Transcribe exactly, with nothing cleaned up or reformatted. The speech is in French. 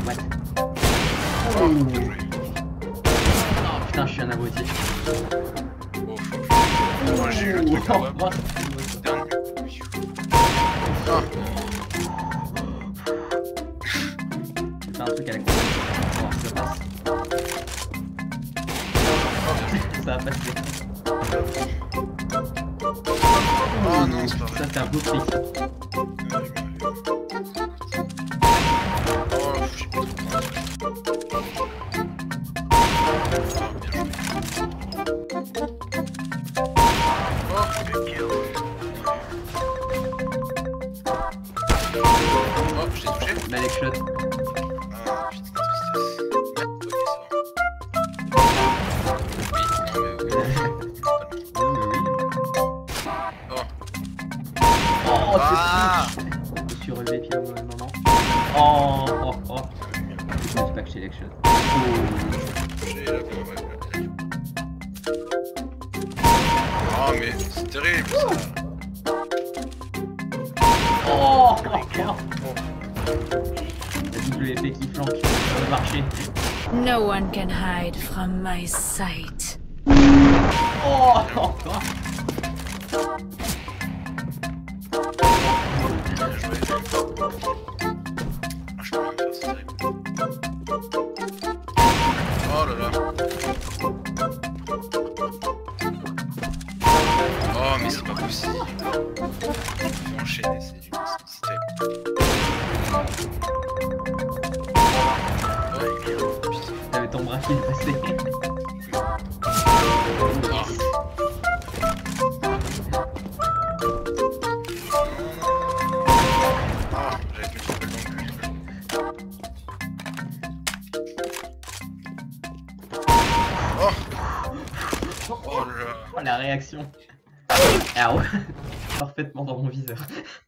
What? Oh, bien joué. Oh putain, je suis un abruti. Oh, moi j'ai eu le truc là-bas. Dernier. Ah. C'est un truc à la con. Bon, ça passe. Ça va passer. Oh non, c'est pas vrai. Ça, c'est un beau trick. Oh, j'ai pas trop Oh, je t'ai touché. Balek shot. Ah, putain, tristesse. Ok, c'est bon. Oui, non, mais oui. Oh. Oh, Ah. je me suis relevé puis non, non. Oh, oh, oh. Je me dis pas que j'ai Balek shot. Oh. J'ai la ouais, ouais. Oh, mais c'est terrible ça. Oh, oh, oh. La W P qui flanque sur le marché. No one can hide from my sight. Oh, oh, oh. Bien joué. Ah, je peux rien faire, c'est terrible. Oh là là. Oh, mais c'est pas possible. Je vais enchaîner, c'est du c'est terrible. Oh, putain. T'avais ton bras qui est passé. Ah, j'avais plus de dans le cul. Oh. Oh là là. Oh, la réaction. Ah ouais. Parfaitement dans mon viseur.